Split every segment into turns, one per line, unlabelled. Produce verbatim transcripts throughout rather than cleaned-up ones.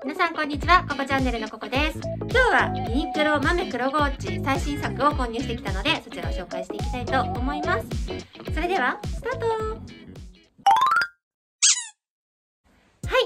皆さんこんにちは、ココチャンネルのココです。今日はユニクロ豆黒ゴーチ最新作を購入してきたので、そちらを紹介していきたいと思います。それではスタート。はい、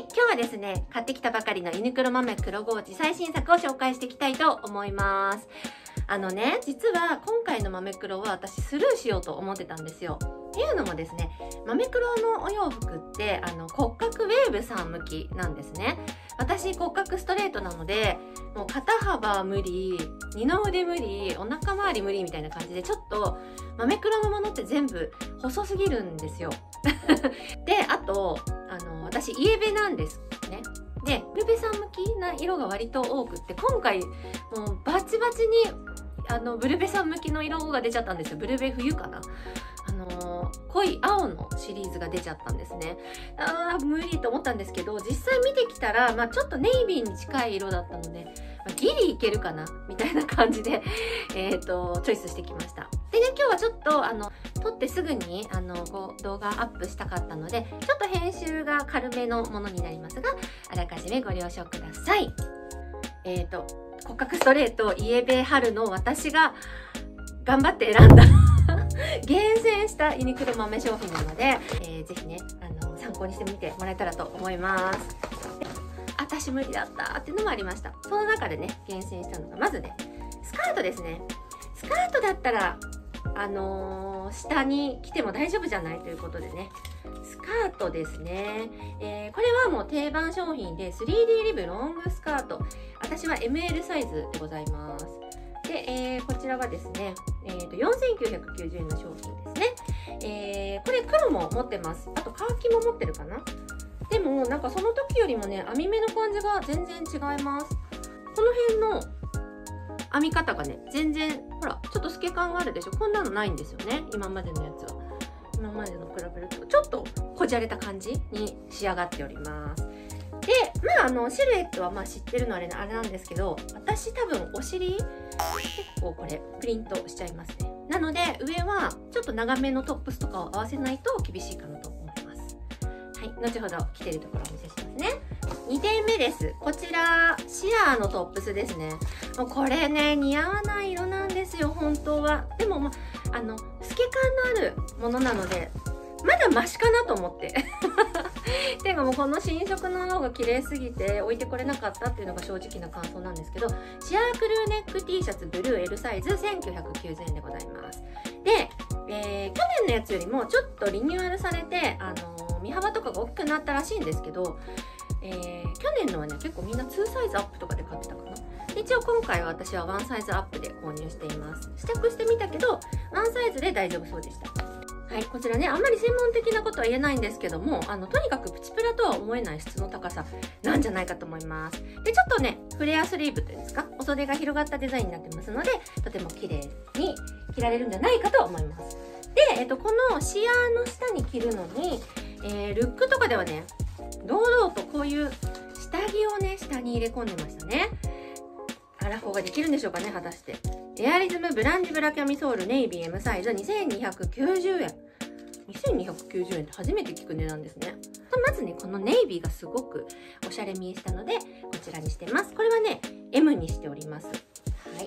今日はですね、買ってきたばかりのユニクロ豆黒ゴーチ最新作を紹介していきたいと思います。あのね、実は今回の豆黒は私スルーしようと思ってたんですよ。っていうのもですね、豆黒のお洋服ってあの骨格ウェーブさん向きなんですね。私骨格ストレートなので、もう肩幅無理、二の腕無理、お腹周り無理みたいな感じで、ちょっと豆黒のものって全部細すぎるんですよ。で、あとあの私イエベなんですね。で、ブルベさん向きな色が割と多くって、今回もうバチバチにあのブルベさん向きの色が出ちゃったんですよ。ブルベ冬かな。あのー、濃い青のシリーズが出ちゃったんですね。あー無理と思ったんですけど、実際見てきたら、まあ、ちょっとネイビーに近い色だったので、まあ、ギリいけるかなみたいな感じで、えーと、チョイスしてきました。でね、今日はちょっとあの撮ってすぐにあのこう動画アップしたかったので、ちょっと編集が軽めのものになりますが、あらかじめご了承ください。えーと骨格ストレートイエベ春の私が頑張って選んだ厳選したユニクロ豆商品なので、えー、ぜひねあの参考にしてみてもらえたらと思います。私無理だったっていうのもありました。その中でね厳選したのがまずねスカートですね。スカートだったらあのー、下に着ても大丈夫じゃないということでね、スカートですね、えー、これはもう定番商品で スリーディー リブロングスカート、私は エムエル サイズでございます。で、えー、こちらはですね、えー、とよんせんきゅうひゃくきゅうじゅうえんの商品ですね。えー、これ黒も持ってます。あとカーキも持ってるかな。でもなんかその時よりもね網目の感じが全然違います。この辺の編み方がね全然ほらちょっと透け感があるでしょ。こんなのないんですよね、今までのやつは。今までの比べるとちょっとこじゃれた感じに仕上がっております。で、まああのシルエットはまあ知ってるのあれあれなんですけど、私多分お尻結構これプリントしちゃいますね。なので上はちょっと長めのトップスとかを合わせないと厳しいかなと思います。はい、後ほど着てるところをお見せしますね。にてんめです。こちらシアーのトップスですね。もうこれね似合わない色なんですよ本当は。でも、まあ、あの透け感のあるものなのでまだマシかなと思ってていうかもうこの新色の方が綺麗すぎて置いてこれなかったっていうのが正直な感想なんですけど、シアークルーネック T シャツブルー L サイズせんきゅうひゃくきゅうじゅうえんでございます。で、えー、去年のやつよりもちょっとリニューアルされて、あのー、身幅とかが大きくなったらしいんですけど、えー、去年のはね結構みんなにサイズアップとかで買ってたかな。一応今回は私はワンサイズアップで購入しています。試着してみたけどワンサイズで大丈夫そうでした。はい、こちらねあんまり専門的なことは言えないんですけども、あのとにかくプチプラとは思えない質の高さなんじゃないかと思います。でちょっとねフレアスリーブというんですか、お袖が広がったデザインになってますので、とても綺麗に着られるんじゃないかと思います。で、えっと、このシアーの下に着るのに、えー、ルックとかではね堂々とこういう下着をね下に入れ込んでましたね。アラフォーができるんでしょうかね、果たして。エアリズムブランジブラキャミソールネイビー エム サイズにせんにひゃくきゅうじゅうえん。にせんにひゃくきゅうじゅうえんって初めて聞く値段ですね。まずね、このネイビーがすごくおしゃれ見えしたので、こちらにしてます。これはね、エム にしております。はい。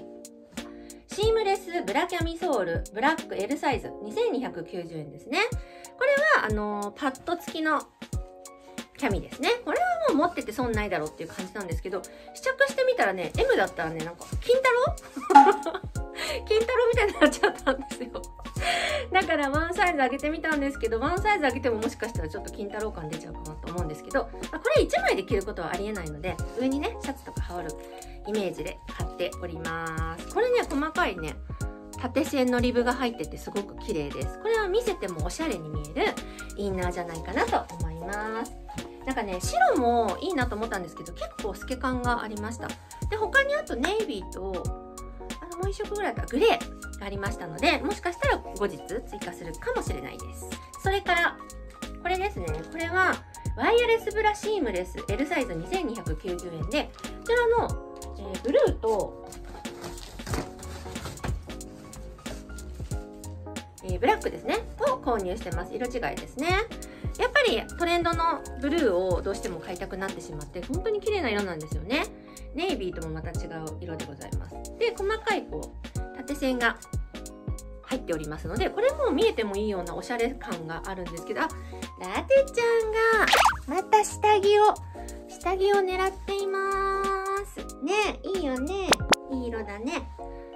シームレスブラキャミソールブラック L サイズにせんにひゃくきゅうじゅうえんですね。これは、あのー、パッド付きのキャミですね。これはもう持ってて損ないだろうっていう感じなんですけど、試着してみたらね エム だったらねなんか金太郎金太郎みたいになっちゃったんですよ。だからワンサイズ上げてみたんですけど、ワンサイズ上げてももしかしたらちょっと金太郎感出ちゃうかなと思うんですけど、まあ、これいちまいで着ることはありえないので、上にねシャツとか羽織るイメージで買っております。これね細かいね縦線のリブが入っててすごく綺麗です。これは見せてもおしゃれに見えるインナーじゃないかなと思います。なんかね白もいいなと思ったんですけど、結構透け感がありました。で他にあとネイビーとあのもういっ色ぐらいだったらグレーがありましたので、もしかしたら後日追加するかもしれないです。それからこれですね、これはワイヤレスブラシームレス エル サイズにせんにひゃくきゅうじゅうえんで、こちらの、えー、ブルーと、えー、ブラックですねを購入してます。色違いですね。やっぱりトレンドのブルーをどうしても買いたくなってしまって、本当に綺麗な色なんですよね。ネイビーともまた違う色でございます。で、細かいこう縦線が入っておりますので、これも見えてもいいようなおしゃれ感があるんですけど、あ、ラテちゃんがまた下着を下着を狙っていますね。いいよね、いい色だね。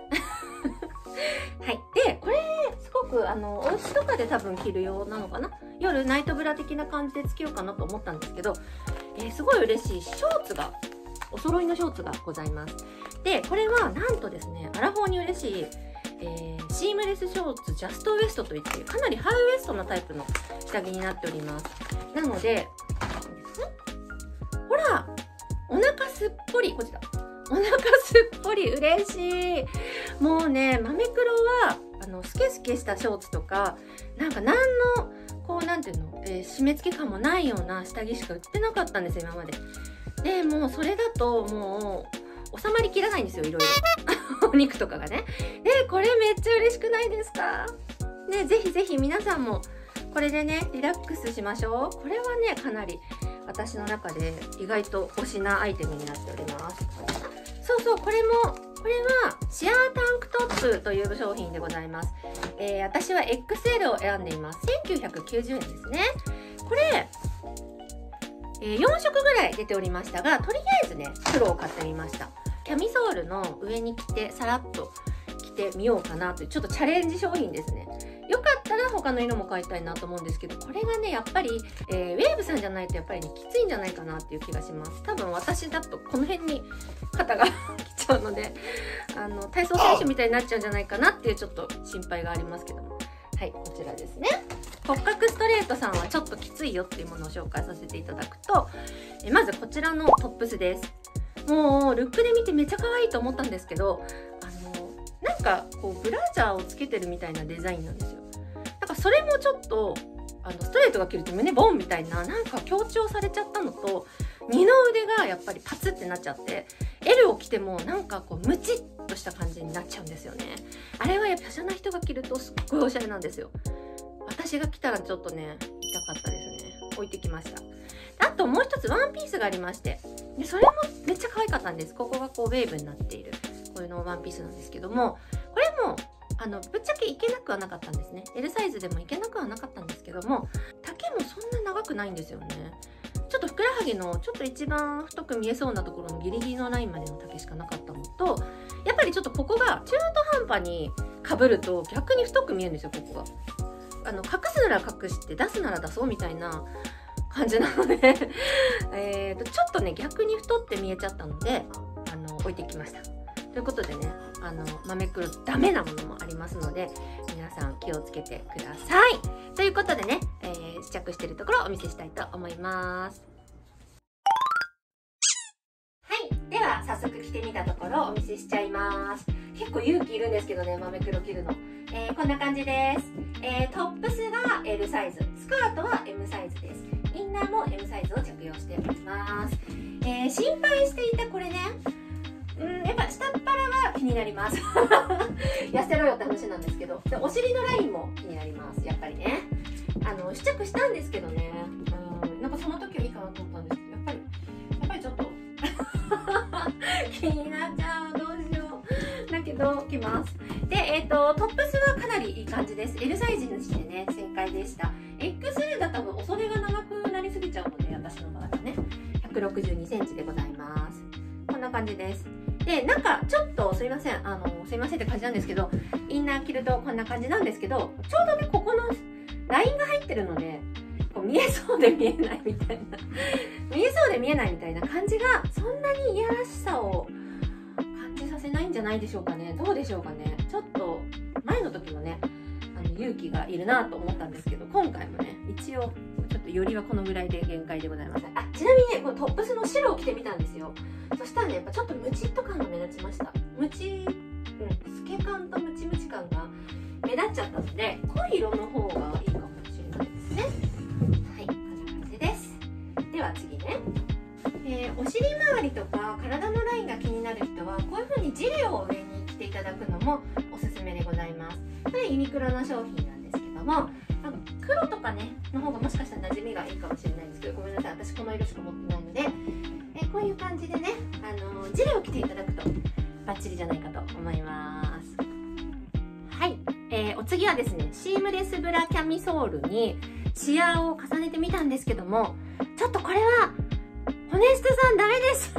はい。で、これすごくあのお家とかで多分着る用なのかな。夜ナイトブラ的な感じでつけようかなと思ったんですけど、えー、すごい嬉しいショーツが、お揃いのショーツがございます。で、これはなんとですね、アラフォーに嬉しい、えー、シームレスショーツジャストウエストといって、かなりハイウエストのタイプの下着になっております。なので、ほら、お腹すっぽり、こっちだ。お腹すっぽり嬉しい。もうね、マメクロはあのスケスケしたショーツとか、なんか何のこうなんていうの、えー、締め付け感もないような下着しか売ってなかったんですよ、今まで。でもうそれだともう収まりきらないんですよ、いろいろ。お肉とかがね。で、これめっちゃ嬉しくないですかね。ぜひぜひ皆さんもこれでね、リラックスしましょう。これはね、かなり私の中で意外と推しなアイテムになっております。そうそう、これも、これはシアータンクトップという商品でございます。えー、私は エックスエル を選んでいます。せんきゅうひゃくきゅうじゅうえんですね。これ、えー、よんしょくぐらい出ておりましたが、とりあえずね、黒を買ってみました。キャミソールの上に着て、さらっと着てみようかなという、ちょっとチャレンジ商品ですね。よかったら他の色も買いたいなと思うんですけど、これがね、やっぱり、えー、ウェーブさんじゃないとやっぱりね、きついんじゃないかなっていう気がします。多分私だとこの辺に肩が来ちゃうので、あの、体操選手みたいになっちゃうんじゃないかなっていうちょっと心配がありますけども。はい、こちらですね。骨格ストレートさんはちょっときついよっていうものを紹介させていただくと、えまずこちらのトップスです。もう、ルックで見てめっちゃ可愛いと思ったんですけど、あの、なんかこうブラジャーをつけてるみたいなデザインなんですよ。なんかそれもちょっとあのストレートが着ると胸ボンみたいな、なんか強調されちゃったのと、二の腕がやっぱりパツってなっちゃって、 エル を着てもなんかこうムチッとした感じになっちゃうんですよね。あれはやっぱ華奢な人が着るとすっごいおしゃれなんですよ。私が着たらちょっとね、痛かったですね。置いてきました。あともう一つワンピースがありまして、でそれもめっちゃ可愛かったんです。ここがこうウェーブになっているこういうのワンピースなんですけども、これもあのぶっちゃけいけなくはなかったんですね。 エル サイズでもいけなくはなかったんですけども、丈もそんな長くないんですよね。ちょっとふくらはぎのちょっと一番太く見えそうなところのギリギリのラインまでの丈しかなかったのと、やっぱりちょっとここが中途半端にかぶると逆に太く見えるんですよ。ここがあの隠すなら隠して出すなら出そうみたいな感じなのでえとちょっとね逆に太って見えちゃったので、あの置いてきました。ということでね、あのマメクロダメなものもありますので、皆さん気をつけてください。ということでね、えー、試着しているところをお見せしたいと思います。はい、では早速着てみたところをお見せしちゃいます。結構勇気いるんですけどね、マメクロ着るの。えー、こんな感じです。えー、トップスが エル サイズ、スカートは エム サイズです。インナーも エム サイズを着用しております。えー、心配していたこれね、うん、やっぱ下っ腹は気になります痩せろよって話なんですけど、でお尻のラインも気になります。やっぱりね、あの試着したんですけどね、うん、なんかその時はいいかなと思ったんですけど、やっぱりやっぱりちょっと気になっちゃう、どうしよう。だけど着ます。で、えっとトップスはかなりいい感じです。 エル サイズにしてね正解でした。 エックスエル だと多分お袖が長くなりすぎちゃうので、私の場合はねひゃくろくじゅうにセンチでございます。こんな感じです。で、なんかちょっとすいません、あのすいませんって感じなんですけど、インナー着るとこんな感じなんですけど、ちょうどねここのラインが入ってるので、こう見えそうで見えないみたいな見えそうで見えないみたいな感じがそんなにいやらしさを感じさせないんじゃないでしょうかね。どうでしょうかね。ちょっと前の時もね、あの勇気がいるなと思ったんですけど、今回もね一応ちょっとよりはこのぐらいで限界でございます。あ、ちなみにねこのトップスの白を着てみたんですよ。そしたらね、やっぱちょっとムチっと感が目立ちました。ムチ、うん、透け感とムチムチ感が目立っちゃったので、濃い色の方がいいかもしれないですね。はい、こんな感じです。では次ね、えー、お尻周りとか体のラインが気になる人はこういう風にジレを上に着ていただくのもおすすめでございます。これユニクロの商品なんですけども、こ多分黒とかねの方がもしかしたら馴染みがいいかもしれないんですけど、ごめんなさい、私この色しか持ってないので、えこういう感じでね、あのジレを着ていただくとバッチリじゃないかと思います。はい、えー、お次はですね、シームレスブラキャミソールにシアーを重ねてみたんですけども、ちょっとこれはホネストさんダメです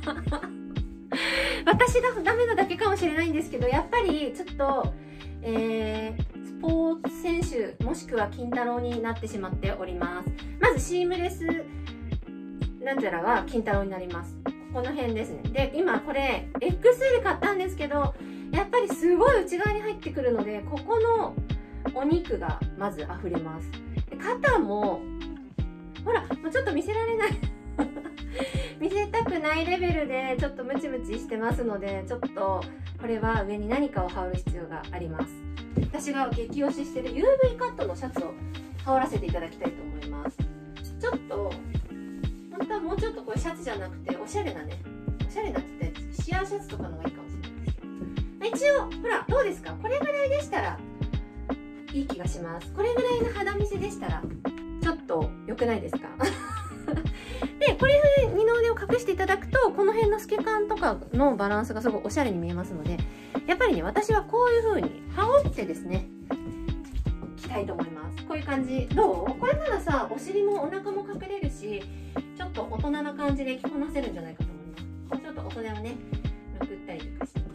私がダメなだけかもしれないんですけど、やっぱりちょっと、えー、スポーツ選手もしくは金太郎になってしまっております。まずシームレスなんちゃらは金太郎になります。この辺ですね。で、今これ エックスエル 買ったんですけど、やっぱりすごい内側に入ってくるので、ここのお肉がまず溢れます。で肩もほら、もうちょっと見せられない見せたくないレベルでちょっとムチムチしてますので、ちょっとこれは上に何かを羽織る必要があります。私が激推ししてる ユーブイ カットのシャツを羽織らせていただきたいと思います。ちょっと本当はもうちょっとこれシャツじゃなくておしゃれなね、おしゃれなって言ってシアーシャツとかのがいいかもしれないですけど、一応ほらどうですか、これぐらいでしたらいい気がします。これぐらいの肌見せでしたらちょっと良くないですかで、これで二の腕を隠していただくと、この辺の透け感とかのバランスがすごいおしゃれに見えますので、やっぱりね、私はこういう風に羽織ってですね着たいと思います。こういう感じどう？これならさ、お尻もお腹も隠れるし、ちょっと大人な感じで着こなせるんじゃないかと思います。こうちょっと大人をねめくったりとかして、はい、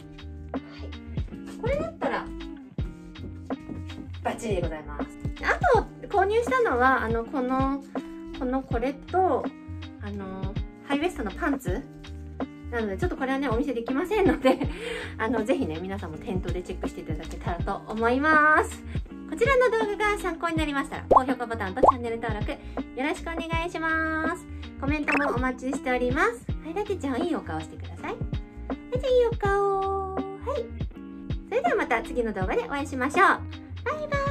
これだったらバッチリでございます。あと購入したのはあのこのこのこれとあのハイウエストのパンツなので、ちょっとこれはねお見せできませんのであのぜひね皆さんも店頭でチェックしていただけたらと思います。こちらの動画が参考になりましたら高評価ボタンとチャンネル登録よろしくお願いします。コメントもお待ちしております。はい、ラテちゃんいいお顔してください。はい、じゃあいいお顔。はい、それではまた次の動画でお会いしましょう。バイバイ。